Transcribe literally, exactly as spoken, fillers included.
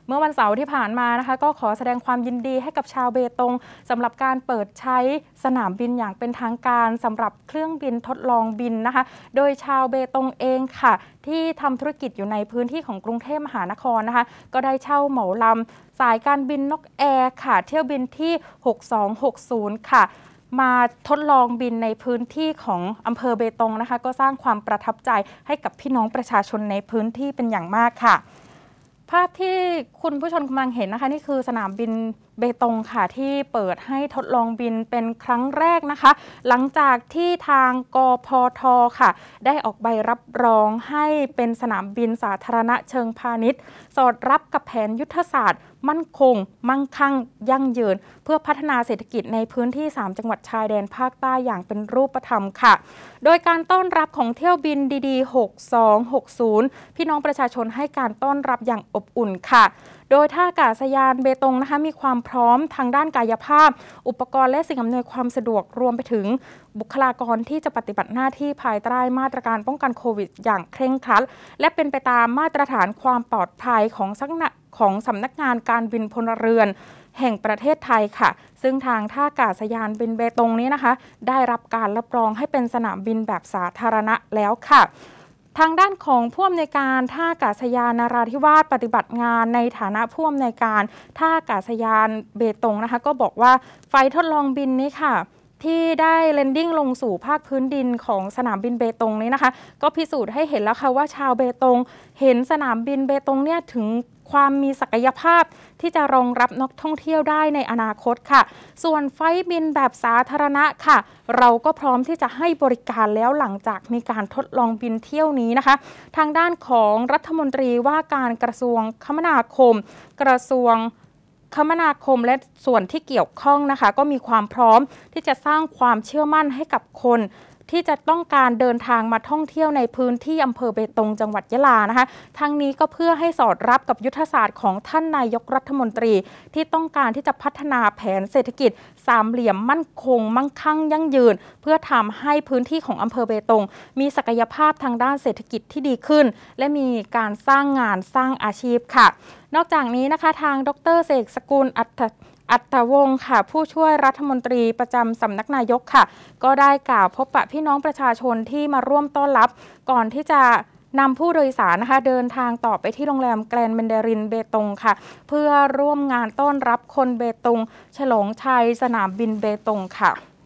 เมื่อวันเสาร์ที่ผ่านมานะคะก็ขอแสดงความยินดีให้กับชาวเบตงสำหรับการเปิดใช้สนามบินอย่างเป็นทางการสำหรับเครื่องบินทดลองบินนะคะโดยชาวเบตงเองค่ะที่ทำธุรกิจอยู่ในพื้นที่ของกรุงเทพมหานครนะคะก็ได้เช่าเหมาลำสายการบินนกแอร์ค่ะเที่ยวบินที่หกสองหกศูนย์ค่ะมาทดลองบินในพื้นที่ของอำเภอเบตงนะคะก็สร้างความประทับใจให้กับพี่น้องประชาชนในพื้นที่เป็นอย่างมากค่ะภาพที่คุณผู้ชมกำลังเห็นนะคะนี่คือสนามบินเบตงค่ะที่เปิดให้ทดลองบินเป็นครั้งแรกนะคะหลังจากที่ทางกพท.ค่ะได้ออกใบรับรองให้เป็นสนามบินสาธารณะเชิงพาณิชย์สอดรับกับแผนยุทธศาสตร์มั่นคงมั่งคั่งยั่งยืนเพื่อพัฒนาเศรษฐกิจในพื้นที่สามจังหวัดชายแดนภาคใต้อย่างเป็นรูปธรรมค่ะโดยการต้อนรับของเที่ยวบินดีๆหกสองหกศูนย์พี่น้องประชาชนให้การต้อนรับอย่างอบอุ่นค่ะโดยท่าอากาศยานเบตงนะคะมีความพร้อมทางด้านกายภาพอุปกรณ์และสิ่งอำนวยความสะดวกรวมไปถึงบุคลากรที่จะปฏิบัติหน้าที่ภายใต้มาตรการป้องกันโควิดอย่างเคร่งครัดและเป็นไปตามมาตรฐานความปลอดภัยของสักนะของสำนักงานการบินพลเรือนแห่งประเทศไทยค่ะซึ่งทางท่าอากาศยานบินเบตงนี้นะคะได้รับการรับรองให้เป็นสนามบินแบบสาธารณะแล้วค่ะทางด้านของผู้อำนวยการท่าอากาศยานนราธิวาสปฏิบัติงานในฐานะผู้อำนวยการท่าอากาศยานเบตงนะคะก็บอกว่าไฟล์ทดลองบินนี้ค่ะที่ได้แลนดิ้งลงสู่ภาคพื้นดินของสนามบินเบตงนี้นะคะก็พิสูจน์ให้เห็นแล้วค่ะว่าชาวเบตงเห็นสนามบินเบตงเนี่ยถึงความมีศักยภาพที่จะรองรับนักท่องเที่ยวได้ในอนาคตค่ะส่วนไฟล์บินแบบสาธารณะค่ะเราก็พร้อมที่จะให้บริการแล้วหลังจากมีการทดลองบินเที่ยวนี้นะคะทางด้านของรัฐมนตรีว่าการกระทรวงคมนาคมกระทรวงคมนาคมและส่วนที่เกี่ยวข้องนะคะก็มีความพร้อมที่จะสร้างความเชื่อมั่นให้กับคนที่จะต้องการเดินทางมาท่องเที่ยวในพื้นที่อำเภอเบตงจังหวัดยะลานะคะทั้งนี้ก็เพื่อให้สอดรับกับยุทธศาสตร์ของท่านนายกรัฐมนตรีที่ต้องการที่จะพัฒนาแผนเศรษฐกิจสามเหลี่ยมมั่นคงมั่งคั่งยั่งยืนเพื่อทำให้พื้นที่ของอำเภอเบตงมีศักยภาพทางด้านเศรษฐกิจที่ดีขึ้นและมีการสร้างงานสร้างอาชีพค่ะนอกจากนี้นะคะทางดร.เสกสกุลอัตอัตวงศ์ค่ะผู้ช่วยรัฐมนตรีประจำสำนักนายกค่ะก็ได้กล่าวพบปะพี่น้องประชาชนที่มาร่วมต้อนรับก่อนที่จะนำผู้โดยสารนะคะเดินทางต่อไปที่โรงแรมแกรนด์แมนดารินเบตงค่ะเพื่อร่วมงานต้อนรับคนเบตงฉลองชัยสนามบินเบตงค่ะ